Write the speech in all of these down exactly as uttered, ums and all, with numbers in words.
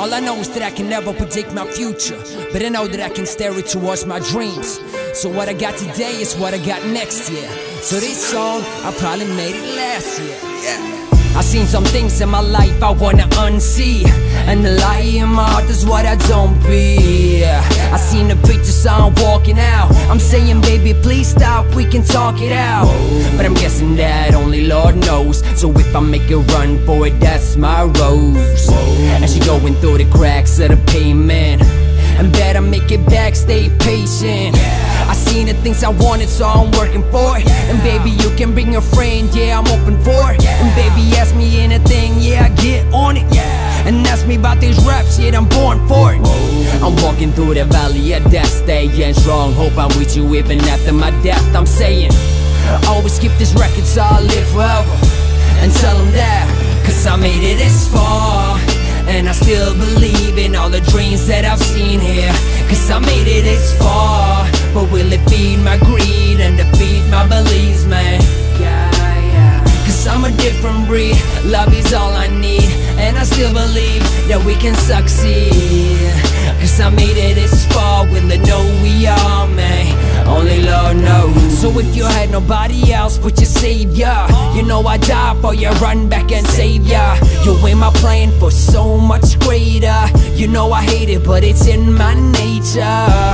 All I know is that I can never predict my future, but I know that I can steer it towards my dreams. So what I got today is what I got next year. So this song, I probably made it last year. Yeah. I seen some things in my life I wanna unsee, and the lie in my heart is what I don't be. I seen the pictures I'm walking out, I'm saying baby please stop, we can talk it out. But I'm guessing that only Lord knows, so if I make a run for it, that's my rose. And she going through the cracks of the pavement, and better make it back, stay patient. I seen the things I wanted, so I'm working for it. And baby, you can bring a friend, yeah, I'm open for it. And baby, ask me anything, yeah, I get on it. And ask me about these raps, yeah, I'm born for it. I'm walking through the valley of death, staying strong. Hope I'm with you even after my death, I'm saying always keep this record so I'll live forever. And tell them that, cause I made it this far, and I still believe in all the dreams that I've seen here. Cause I made it this far, but will it feed my greed and defeat my beliefs, man? Yeah, yeah. Cause I'm a different breed, love is all I need, and I still believe that we can succeed. Cause I made it this far, will it know we are, man? Only Lord knows. So if you had nobody else but your savior, you know I die for you, run back and save ya. You in my plan for so much greater. You know I hate it, but it's in my nature.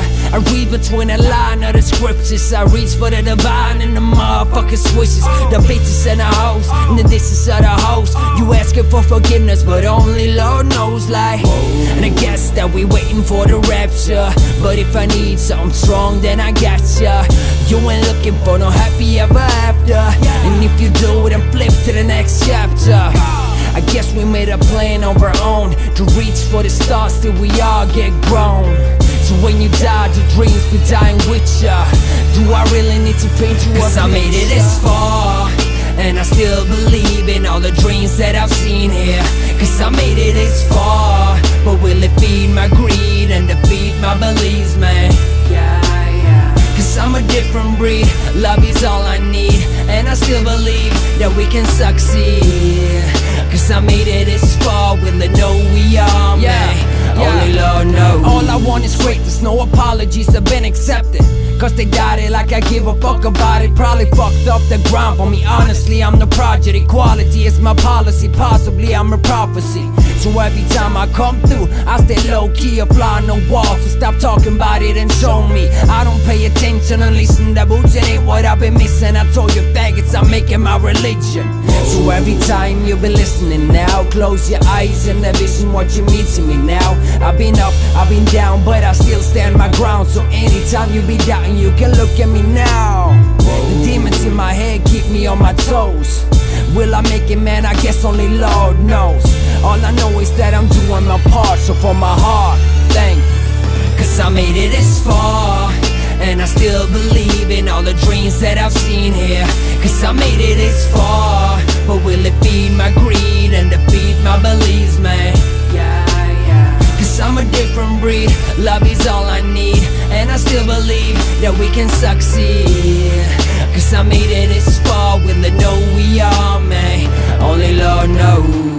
I read between the line of the scriptures, I reach for the divine and the motherfucking switches. The bitches and the hoes, and the dishes of the hoes. You asking for forgiveness, but only Lord knows, like. And I guess that we waiting for the rapture, but if I need something strong, then I got ya. You ain't looking for no happy ever after, and if you do, then flip to the next chapter. I guess we made a plan of our own to reach for the stars till we all get grown. So when you die, the dreams be dying with ya. Do I really need to paint you up? Cause I made it this far, and I still believe in all the dreams that I've seen here. Cause I made it this far, but will it feed my greed and defeat my beliefs, man? Yeah, yeah. Cause I'm a different breed, love is all I need, and I still believe that we can succeed. Cause I made it this far, will it know we are, man? Yeah, yeah. Only Lord knows. All I want is greatness, no apologies have been accepted. Cause they got it like I give a fuck about it. Probably fucked up the ground for me, honestly I'm the project. Equality is my policy, possibly I'm a prophecy. So every time I come through, I stay low-key, a fly on the wall. So stop talking about it and show me. I don't pay attention and listen, that bullshit ain't what I've been missing. I told you faggots, I'm making my religion. So every time you be listening now, close your eyes and envision what you mean to me now. I've been up, I've been down, but I still stand my ground. So anytime you be doubting, you can look at me now. The demons in my head keep me on my toes. Will I make it, man? I guess only Lord knows. All I know is that I'm doing my part, so for my heart, thank you. Cause I made it this far, and I still believe in all the dreams that I've seen here. Cause I made it this far, but will it feed my greed and defeat my beliefs, man? Yeah, yeah. Cause I'm a different breed, love is all I need, and I still believe that we can succeed. Cause I made it this far, will it know we are, man? Only Lord knows.